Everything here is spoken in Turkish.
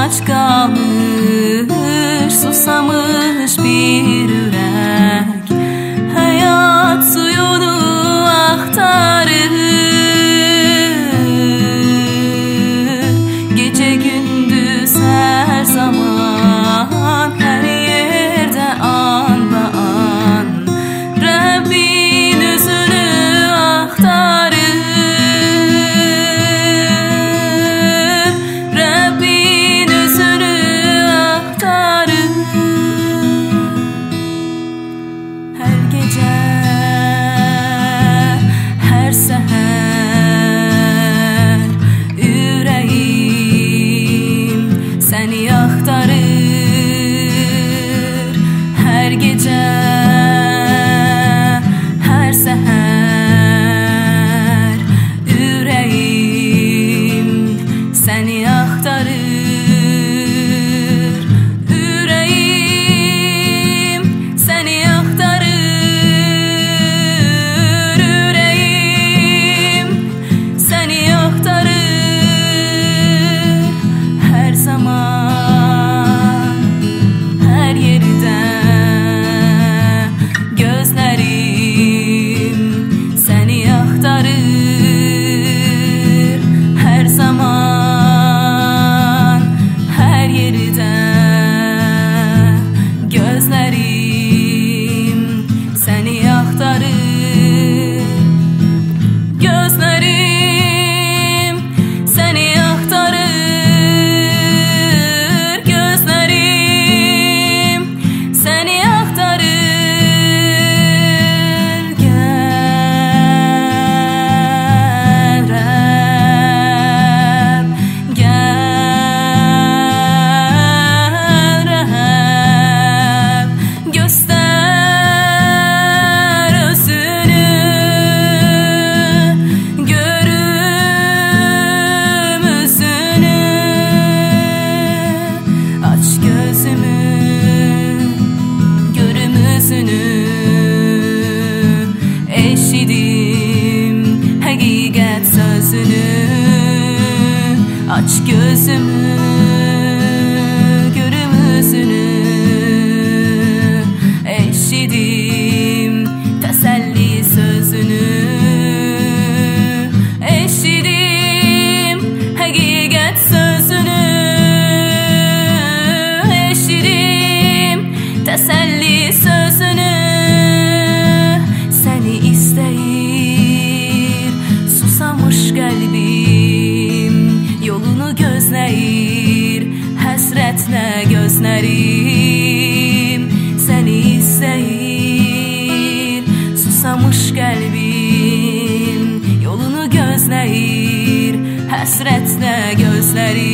aç kalmış, susamış bir yürek, hayat suyunu aktarır. Gece gündüz her zaman, her yerde an be an Rabbin özünü aktarır. Rabbin özünü aktarır. Her gece, her seher yüreğim seni aktarır. Her gece, her seher yüreğim seni aktarır. Yüreğim seni aktarır. Yüreğim seni aktarır. Her zaman, her yerde gözlerim seni aktarır. Her zaman, her yerde gözlerim seni aktarır. Gözlerim seni aktarır. Gözlerim seni aktarır. Gel Rab, gel Rab, göster özünü, görüm özünü. Aç gözümü, görüm özünü, eşidim hakikat sözünü. Aç gözümü, görüm özünü, eşidim teselli sözünü. Eşidim hakikat sözünü, eşidim teselli sözünü. Seni isteyir susamış kalbim, yolunu gözleyir hasretle gözlerim. Seni isteyir susamış kalbim, yolunu gözleyir hasretle gözlerim.